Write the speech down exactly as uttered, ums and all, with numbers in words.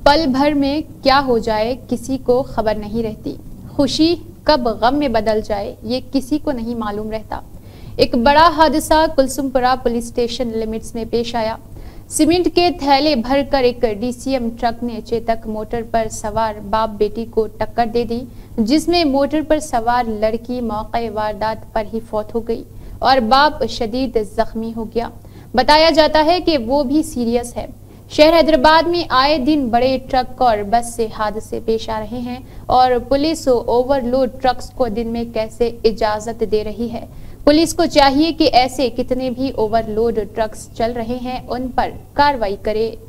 पल भर में क्या हो जाए किसी को खबर नहीं रहती। खुशी कब गम में बदल जाए ये किसी को नहीं मालूम रहता। एक बड़ा हादसा कुलसुमपुरा पुलिस स्टेशन लिमिट्स में पेश आया। सीमेंट के थैले भरकर एक डीसीएम ट्रक ने चेतक मोटर पर सवार बाप बेटी को टक्कर दे दी, जिसमें मोटर पर सवार लड़की मौके वारदात पर ही फौत हो गई और बाप शदीद जख्मी हो गया। बताया जाता है कि वो भी सीरियस है। शहर हैदराबाद में आए दिन बड़े ट्रक और बस से हादसे पेश आ रहे हैं और पुलिस ओवरलोड ट्रक्स को दिन में कैसे इजाजत दे रही है। पुलिस को चाहिए कि ऐसे कितने भी ओवरलोड ट्रक्स चल रहे हैं उन पर कार्रवाई करे।